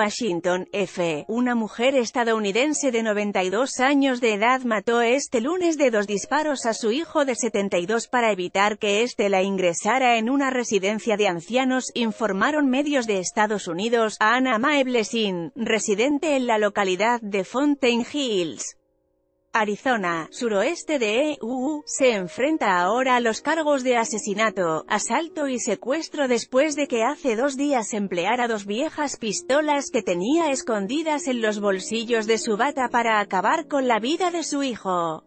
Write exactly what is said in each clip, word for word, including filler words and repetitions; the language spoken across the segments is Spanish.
Washington, F. Una mujer estadounidense de noventa y dos años de edad mató este lunes de dos disparos a su hijo de setenta y dos para evitar que éste la ingresara en una residencia de ancianos, informaron medios de Estados Unidos. Anna Mae Blessing, residente en la localidad de Fountain Hills, Arizona, suroeste de E U, se enfrenta ahora a los cargos de asesinato, asalto y secuestro después de que hace dos días empleara dos viejas pistolas que tenía escondidas en los bolsillos de su bata para acabar con la vida de su hijo.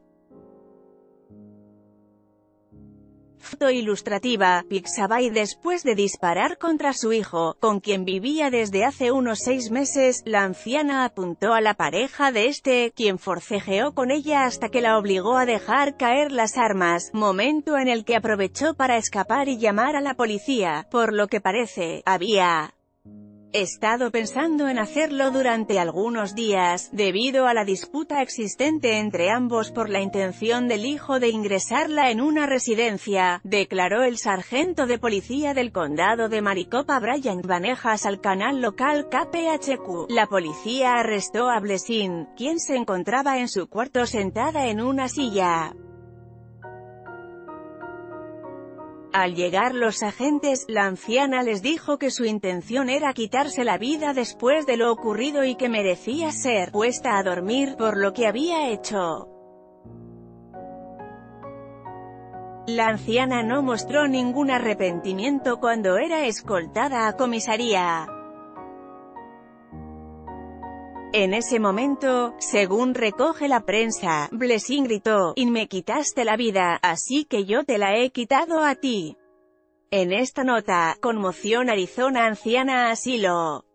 Foto ilustrativa, Pixabay. Después de disparar contra su hijo, con quien vivía desde hace unos seis meses, la anciana apuntó a la pareja de este, quien forcejeó con ella hasta que la obligó a dejar caer las armas, momento en el que aprovechó para escapar y llamar a la policía. Por lo que parece, había estado pensando en hacerlo durante algunos días, debido a la disputa existente entre ambos por la intención del hijo de ingresarla en una residencia, declaró el sargento de policía del condado de Maricopa Brian Vanegas al canal local K P H Q. La policía arrestó a Blessing, quien se encontraba en su cuarto sentada en una silla. Al llegar los agentes, la anciana les dijo que su intención era quitarse la vida después de lo ocurrido y que merecía ser puesta a dormir por lo que había hecho. La anciana no mostró ningún arrepentimiento cuando era escoltada a comisaría. En ese momento, según recoge la prensa, Blessing gritó: «Y me quitaste la vida, así que yo te la he quitado a ti». En esta nota, conmoción Arizona anciana asilo.